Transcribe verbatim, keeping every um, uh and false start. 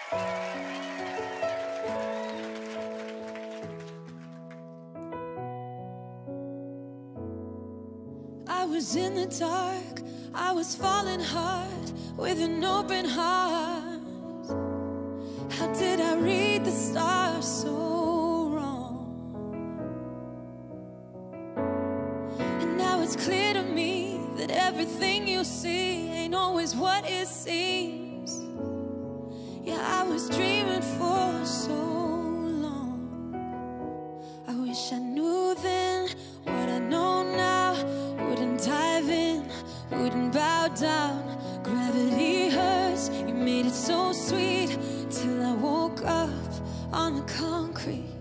I was in the dark, I was falling hard with an open heart. How did I read the stars so wrong? And now it's clear to me that everything you see ain't always what it seems. Yeah, I was dreaming for so long. I wish I knew then what I know now. Wouldn't dive in, wouldn't bow down. Gravity hurts, you made it so sweet, till I woke up on the concrete.